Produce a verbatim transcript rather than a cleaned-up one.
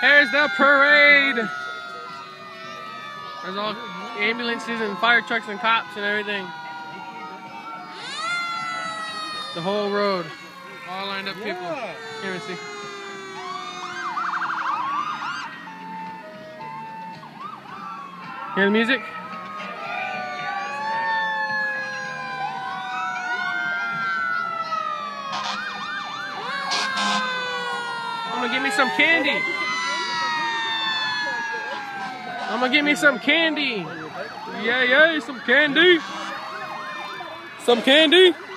Here's the parade. There's all ambulances and fire trucks and cops and everything. The whole road. All lined up people. Here we see. Hear the music? I'm gonna get me some candy. I'm gonna get me some candy. Yeah, yeah, some candy. Some candy.